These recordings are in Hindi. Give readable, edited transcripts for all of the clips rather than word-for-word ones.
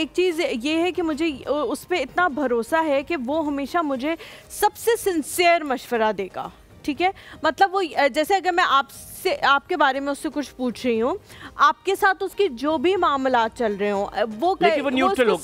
एक चीज़ ये है कि मुझे उस पर इतना भरोसा है कि वो हमेशा मुझे सबसे सिंसियर मशवरा देगा, ठीक है। मतलब वो जैसे अगर मैं आपसे आपके बारे में उससे कुछ पूछ रही हूँ, आपके साथ उसकी जो भी मामलात चल रहे हो वो न्यूट्रल होके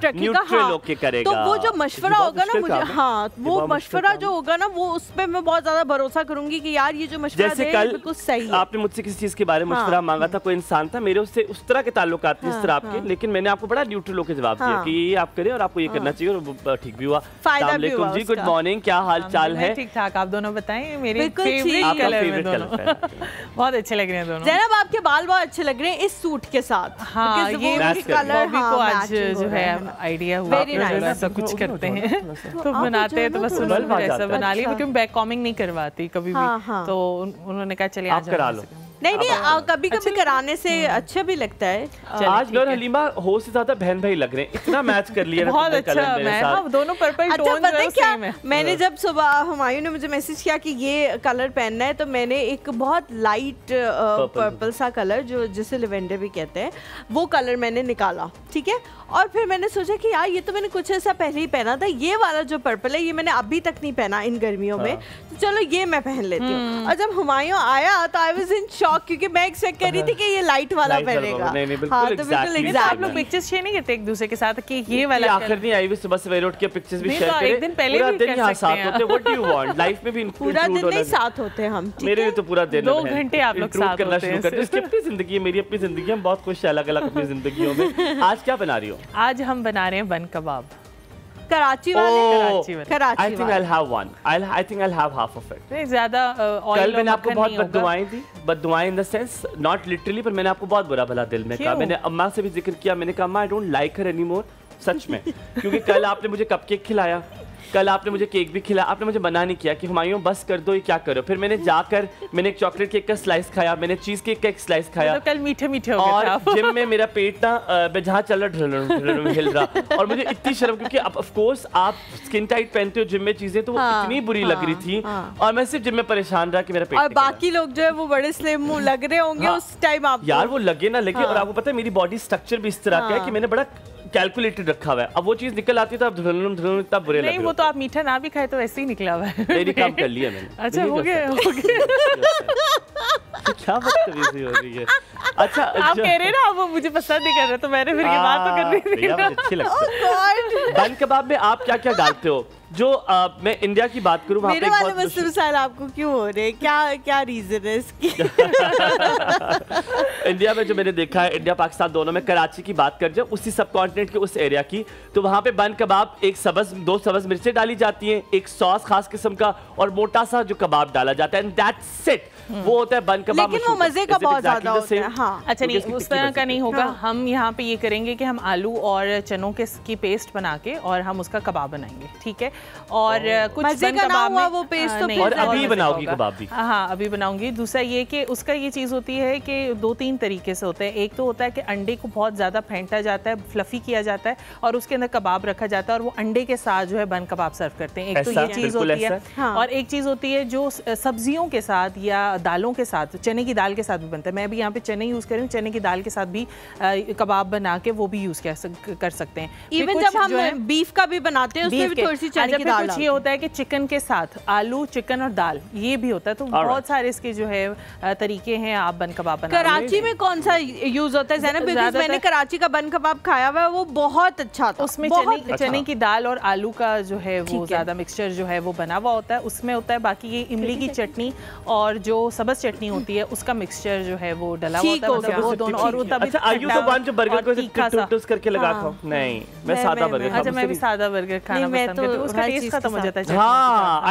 करेगा। तो वो जो मशवरा होगा ना मुझे, हाँ वो मशवरा जो होगा ना वो उस पर मैं बहुत ज्यादा भरोसा करूंगी कि यार ये जो मशवरा जैसे कल बिल्कुल सही है। आपने मुझसे किसी चीज के बारे में मशवरा मांगा था, कोई इंसान था, मेरे उससे उस तरह के ताल्लुकात थे, इस तरह आपके, लेकिन मैंने आपको बड़ा न्यूट्रल होकर जवाब दिया कि ये आप करें और आपको ये करना चाहिए, और ठीक भी हुआ। अस्सलाम वालेकुम जी, गुड मॉर्निंग, क्या हाल चाल है? ठीक ठाक, आप दोनों बताएं। मेरे फेवरेट कलर बहुत अच्छे लग रहे हैं दोनों। ज़ैनब आपके बाल बहुत अच्छे लग रहे हैं इस सूट के साथ। हाँ, ये कलर को आज जो है आइडिया हुआ ऐसा कुछ करते हैं तो बनाते हैं, तो बस उन्होंने ऐसा बना लिया, क्योंकि बैक कॉमिंग नहीं करवाती कभी भी, तो उन्होंने कहा चलिए आप करा लो। नहीं कभी कभी कराने से अच्छा भी लगता है। आज नूर हलीमा हो से ज्यादा बहन भाई लग रहे हैं, इतना मैच कर लिया। बहुत अच्छा मैच, दोनों पर्पल टोन जो है सेम है। मैंने जब सुबह हुमायूं ने मुझे मैसेज किया कि ये कलर पहनना है, तो मैंने एक बहुत लाइट पर्पल सा कलर जो जिसे लेवेंडर भी कहते हैं वो कलर मैंने निकाला, ठीक है। और फिर मैंने सोचा कि यार ये तो मैंने कुछ ऐसा पहले ही पहना था, ये वाला जो पर्पल है ये मैंने अभी तक नहीं पहना इन गर्मियों में, तो चलो ये मैं पहन लेती हूँ। और जब हुमायूं आया तो आई वाज इन शॉक, क्योंकि मैं एक्सपेक्ट कर रही थी कि ये लाइट वाला पहनेगा। हाँ, तो बिल्कुल एग्जैक्टली। आप लोग पिक्चर्स शेयर नहीं करते एक दूसरे के साथ कि ये वाला आखिर नहीं आई, सुबह सवेरे उठ के पिक्चर्स भी शेयर करें, एक दिन पहले भी कर सकते हैं। होते what do you want, life में भी पूरा दिन नहीं साथ होते हम, मेरे तो पूरा दिन 2 घंटे आप लोग साथ होते हैं। इसकी अपनी जिंदगी है, मेरी अपनी जिंदगी, हम बहुत खुश हैं अलग अलग अपनी जिंदगियों में। आज क्या बना रही हो? आज हम बना रहे हैं बन कबाब, कराची वाले। I think I'll have one. I think I'll have half of it. ज़्यादा कल मैंने आपको बहुत बद्दुआएं दी, बद्दुआएं in the sense not literally, पर मैंने आपको बहुत बुरा भला दिल में कहा। मैंने अम्मा से भी जिक्र किया, मैंने कहा अम्मा I don't like her anymore, सच में। क्योंकि कल आपने मुझे कपकेक खिलाया, कल आपने मुझे केक भी खिलाया, आपने मुझे मना नहीं किया कि हुमायूं बस कर दो, ये क्या करो। फिर मैंने जाकर मैंने एक चॉकलेट केक का स्लाइस खाया, मैंने चीज केक का एक स्लाइस खाया, तो कल मीठे मीठे हो गए और जिम में मेरा पेट ना मैं जहाँ चल रहा हिल रहा, और मुझे इतनी शर्म, क्योंकि अब ऑफ कोर्स आप स्किन टाइट पहनते हो जिम में चीजें, तो वो इतनी बुरी लग रही थी, और मैं सिर्फ जिम में परेशान रहा कि मेरा पेट, और बाकी लोग जो है वो बड़े स्लिम लग रहे होंगे उस टाइम आप। यार वो लगे ना लगे, और आपको पता है मेरी बॉडी स्ट्रक्चर भी इस तरह का है कि मैंने बड़ा कैलकुलेटेड रखा हुआ है। अब वो चीज निकल आती है तो अब धुलुन इतना बुरे लग रहे हैं। वो तो आप मीठा ना भी खाए तो वैसे ही निकला हुआ है। मेरी काम कर लिया मैंने। अच्छा हो गया क्या बदतमीजी हो रही है। अच्छा आप कह रहे हैं ना वो मुझे पसंद नहीं कर रहे, तो मैंने फिर ये बात तो कर रही थी। अच्छी लगती है। बन कबाब में आप क्या क्या डालते हो? जो मैं इंडिया की बात करूं, मेरे वाले मसले आपको क्यों हो रहे हैं, क्या रीजन है इसकी? इंडिया में जो मैंने देखा है, इंडिया पाकिस्तान दोनों में, कराची की बात कर जाओ, उसी सब कॉन्टिनेंट के उस एरिया की, तो वहाँ पे बन कबाब एक दो सब्ज मिर्चें डाली जाती हैं, एक सॉस खास किस्म का, और मोटा सा जो कबाब डाला जाता है, एंड दैट्स इट। वो होता है बन कबाब, लेकिन वो मजे का बहुत ज्यादा होता है। हाँ। अच्छा नहीं, उस तरह का नहीं होगा। हम यहाँ पे ये करेंगे कि हम आलू और चनों की पेस्ट बना के और हम उसका कबाब बनाएंगे, ठीक है। और कुछ बन कबाब में वो पेस्ट तो और अभी बनाओगी कबाब भी? हाँ अभी बनाऊंगी। दूसरा ये कि उसका ये चीज़ होती है कि 2-3 तरीके से होता है। एक तो होता है कि अंडे को बहुत ज़्यादा फेंटा जाता है, फ्लफी किया जाता है, और उसके अंदर कबाब रखा जाता है, और वो अंडे के साथ जो है बन कबाब सर्व करते हैं। एक तो ये चीज़ होती है, और एक चीज़ होती है जो सब्जियों के साथ या दालों के साथ, चने की दाल के साथ भी बनता है। मैं भी यहाँ पे चने यूज़ कर रही हूँ, चने की दाल के साथ भी कबाब बना के वो भी यूज़ कर सकते हैं। इवन जब हम बीफ का भी बनाते हैं उसमें भी थोड़ी सी चने की दाल। कुछ ये होता है कि चिकन के साथ आलू, चिकन और दाल, ये भी होता है। तो बहुत सारे इसके जो है तरीके हैं आप बन कबाब बनाने। कराची में कौन सा यूज होता है ज़ैनब? बिकॉज़ मैंने कराची का बन कबाब खाया हुआ है, वो बहुत अच्छा था। उसमें चने की दाल और आलू का जो है वो ज्यादा मिक्सचर जो है वो बना हुआ होता है, उसमें होता है। बाकी ये इमली की चटनी और जो सब्ज चटनी होती है उसका मिक्सचर जो है वो डला हुआ होता है, वो दोनों। और वो तभी जो बर्गर को टूट करके लगा खाओ। नहीं, मैं सादा बर्गर। अच्छा मैं भी सादा बर्गर खाना पसंद करती हूँ, उसका टेस्ट खत्म हो जाता है। हाँ।